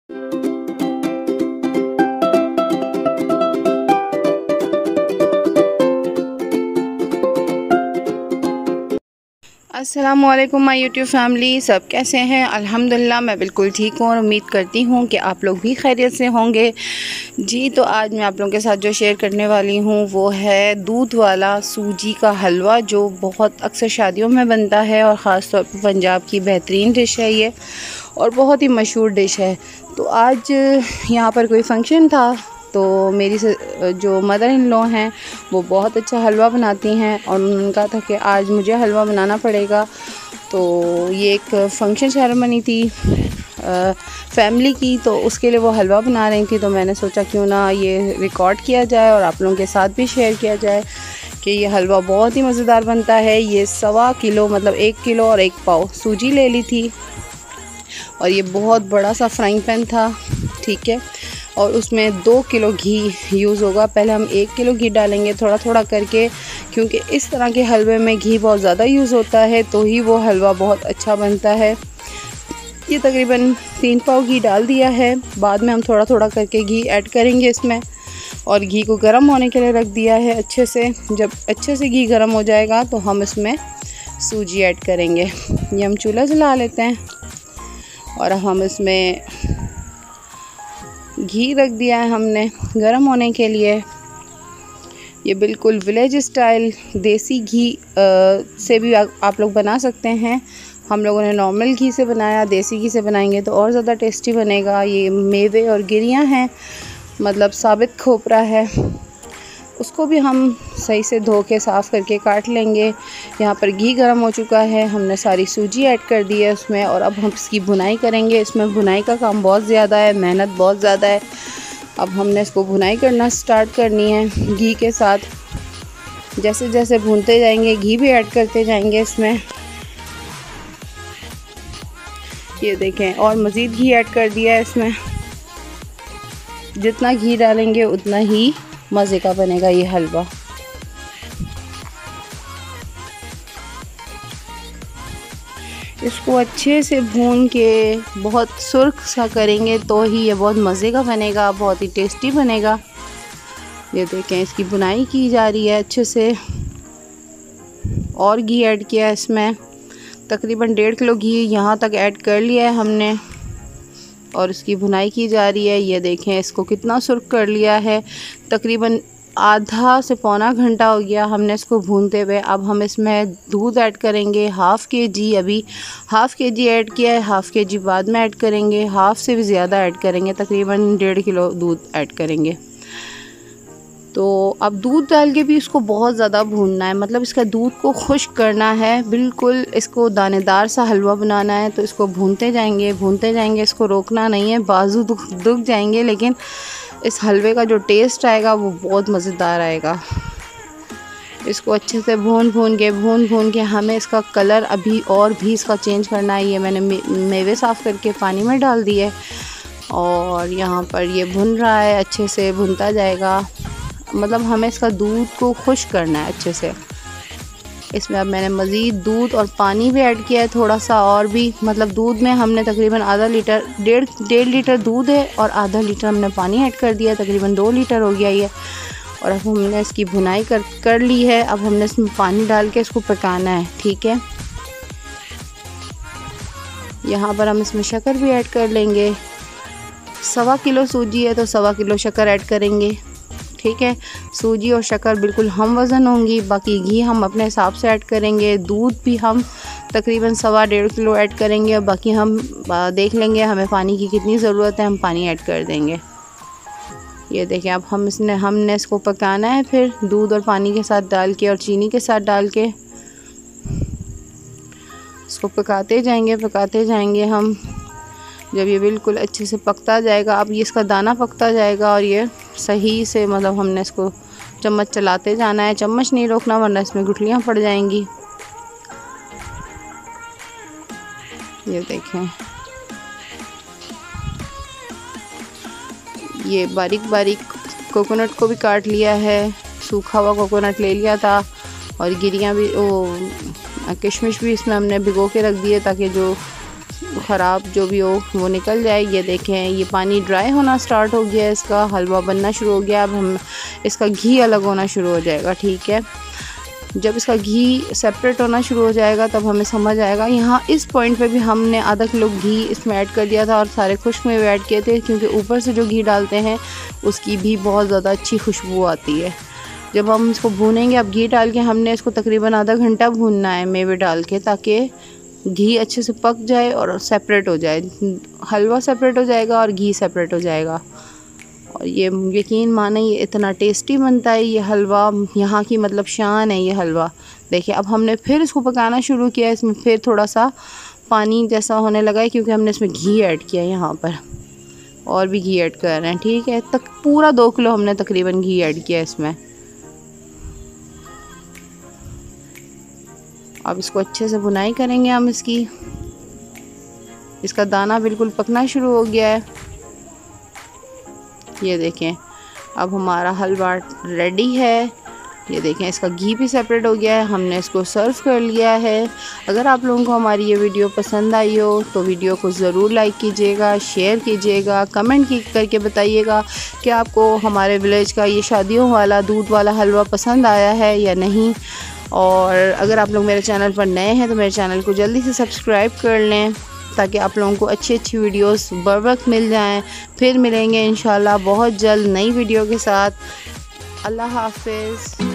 अस्सलामुअलैकुम my YouTube family, सब कैसे हैं? अल्हम्दुलिल्लाह मैं बिल्कुल ठीक हूँ और उम्मीद करती हूँ कि आप लोग भी खैरियत से होंगे। जी, तो आज मैं आप लोगों के साथ जो शेयर करने वाली हूँ वो है दूध वाला सूजी का हलवा, जो बहुत अक्सर शादियों में बनता है और ख़ास तौर पर पंजाब की बेहतरीन डिश है ये और बहुत ही मशहूर डिश है। तो आज यहाँ पर कोई फ़ंक्शन था, तो मेरी जो मदर इन लॉ हैं वो बहुत अच्छा हलवा बनाती हैं और उन्होंने कहा था कि आज मुझे हलवा बनाना पड़ेगा। तो ये एक फ़ंक्शन सेरेमनी थी फैमिली की, तो उसके लिए वो हलवा बना रही थी। तो मैंने सोचा क्यों ना ये रिकॉर्ड किया जाए और आप लोगों के साथ भी शेयर किया जाए कि ये हलवा बहुत ही मज़ेदार बनता है। ये 1.25 किलो मतलब 1 किलो और 1 पाव सूजी ले ली थी और ये बहुत बड़ा सा फ्राइंग पैन था, ठीक है, और उसमें 2 किलो घी यूज़ होगा। पहले हम 1 किलो घी डालेंगे थोड़ा थोड़ा करके, क्योंकि इस तरह के हलवे में घी बहुत ज़्यादा यूज़ होता है तो ही वो हलवा बहुत अच्छा बनता है। ये तकरीबन 3 पाव घी डाल दिया है। बाद में हम थोड़ा थोड़ा करके घी ऐड करेंगे इसमें और घी को गर्म होने के लिए रख दिया है अच्छे से। जब अच्छे से घी गर्म हो जाएगा तो हम इसमें सूजी ऐड करेंगे। ये हम चूल्हा जला लेते हैं और अब हम इसमें घी रख दिया है हमने गरम होने के लिए। ये बिल्कुल विलेज स्टाइल देसी घी से भी आप लोग बना सकते हैं। हम लोगों ने नॉर्मल घी से बनाया, देसी घी से बनाएंगे तो और ज़्यादा टेस्टी बनेगा। ये मेवे और गिरियाँ हैं, मतलब साबित खोपरा है, उसको भी हम सही से धो के साफ़ करके काट लेंगे। यहाँ पर घी गर्म हो चुका है, हमने सारी सूजी ऐड कर दी है उसमें और अब हम इसकी भुनाई करेंगे। इसमें भुनाई का काम बहुत ज़्यादा है, मेहनत बहुत ज़्यादा है। अब हमने इसको भुनाई करना स्टार्ट करनी है घी के साथ। जैसे जैसे भूनते जाएंगे घी भी ऐड करते जाएंगे इसमें। ये देखें, और मज़ीद घी ऐड कर दिया है इसमें। जितना घी डालेंगे उतना ही मज़े का बनेगा ये हलवा। इसको अच्छे से भून के बहुत सुर्ख सा करेंगे तो ही ये बहुत मज़े का बनेगा, बहुत ही टेस्टी बनेगा। ये देखें, इसकी बुनाई की जा रही है अच्छे से और घी ऐड किया है इसमें। तकरीबन 1.5 किलो घी यहाँ तक ऐड कर लिया है हमने और इसकी भुनाई की जा रही है। ये देखें, इसको कितना सुर्ख कर लिया है। तकरीबन आधा से पौना घंटा हो गया हमने इसको भूनते हुए। अब हम इसमें दूध ऐड करेंगे 1/2 kg। अभी 1/2 kg ऐड किया है, 1/2 kg बाद में ऐड करेंगे। 1/2 से भी ज़्यादा ऐड करेंगे, तकरीबन 1.5 किलो दूध ऐड करेंगे। तो अब दूध डाल के भी इसको बहुत ज़्यादा भूनना है, मतलब इसका दूध को खुश्क करना है, बिल्कुल इसको दानेदार सा हलवा बनाना है। तो इसको भूनते जाएंगे, इसको रोकना नहीं है, बाजू दुख जाएंगे, लेकिन इस हलवे का जो टेस्ट आएगा वो बहुत मज़ेदार आएगा। इसको अच्छे से भून के हमें इसका कलर अभी और भी इसका चेंज करना है। ये मैंने मेवे साफ़ करके पानी में डाल दिए और यहाँ पर ये भुन रहा है, अच्छे से भुनता जाएगा। मतलब हमें इसका दूध को खुश्क करना है अच्छे से। इसमें अब मैंने मज़ीद दूध और पानी भी ऐड किया है थोड़ा सा और भी, मतलब दूध में हमने तकरीबन आधा लीटर 1.5 लीटर दूध है और आधा लीटर हमने पानी ऐड कर दिया, तकरीबन 2 लीटर हो गया ये। और अब हमने इसकी भुनाई कर ली है। अब हमने इसमें पानी डाल के इसको पकाना है, ठीक है। यहाँ पर हम इसमें शक्कर भी ऐड कर लेंगे। 1.25 किलो सूजी है तो 1.25 किलो शक्कर ऐड करेंगे, ठीक है। सूजी और शक्कर बिल्कुल हम वज़न होंगी, बाकी घी हम अपने हिसाब से ऐड करेंगे। दूध भी हम तकरीबन 1.25 किलो ऐड करेंगे और बाकी हम देख लेंगे हमें पानी की कितनी ज़रूरत है, हम पानी ऐड कर देंगे। ये देखें, अब हमने इसको पकाना है, फिर दूध और पानी के साथ डाल के और चीनी के साथ डाल के इसको पकाते जाएंगे हम। जब ये बिल्कुल अच्छे से पकता जाएगा, अब ये इसका दाना पकता जाएगा और ये सही से, मतलब हमने इसको चम्मच चलाते जाना है, चम्मच नहीं रोकना वरना इसमें गुठलियाँ पड़ जाएंगी। ये देखें, ये बारीक बारीक कोकोनट को भी काट लिया है, सूखा हुआ कोकोनट ले लिया था और गिरियाँ भी, किशमिश भी इसमें हमने भिगो के रख दिए ताकि जो ख़राब जो भी हो वो निकल जाए। ये देखें ये पानी ड्राई होना स्टार्ट हो गया, इसका हलवा बनना शुरू हो गया। अब हम इसका घी अलग होना शुरू हो जाएगा, ठीक है। जब इसका घी सेपरेट होना शुरू हो जाएगा तब हमें समझ आएगा। यहाँ इस पॉइंट पे भी हमने आधा किलो घी इसमें ऐड कर दिया था और सारे खुश्क में भी ऐड किए थे, क्योंकि ऊपर से जो घी डालते हैं उसकी भी बहुत ज़्यादा अच्छी खुशबू आती है। जब हम इसको भूनेंगे, अब घी डाल के हमने इसको तकरीबन आधा घंटा भूनना है मेवे डाल के, ताकि घी अच्छे से पक जाए और सेपरेट हो जाए। हलवा सेपरेट हो जाएगा और घी सेपरेट हो जाएगा। और ये यकीन माने ये इतना टेस्टी बनता है ये हलवा, यहाँ की मतलब शान है ये हलवा। देखिए अब हमने फिर इसको पकाना शुरू किया, इसमें फिर थोड़ा सा पानी जैसा होने लगा है, क्योंकि हमने इसमें घी ऐड किया है यहाँ पर, और भी घी ऐड कर रहे हैं, ठीक है। तक पूरा 2 किलो हमने तकरीबन घी ऐड किया इसमें। अब इसको अच्छे से भुनाई करेंगे हम इसका दाना बिल्कुल पकना शुरू हो गया है। ये देखें अब हमारा हलवा रेडी है। ये देखें इसका घी भी सेपरेट हो गया है, हमने इसको सर्व कर लिया है। अगर आप लोगों को हमारी ये वीडियो पसंद आई हो तो वीडियो को ज़रूर लाइक कीजिएगा, शेयर कीजिएगा, कमेंट करके बताइएगा कि आपको हमारे विलेज का ये शादियों वाला दूध वाला हलवा पसंद आया है या नहीं। और अगर आप लोग मेरे चैनल पर नए हैं तो मेरे चैनल को जल्दी से सब्सक्राइब कर लें, ताकि आप लोगों को अच्छी अच्छी वीडियोस बर वक्त मिल जाएं। फिर मिलेंगे इंशाल्लाह बहुत जल्द नई वीडियो के साथ। अल्लाह हाफ़िज़।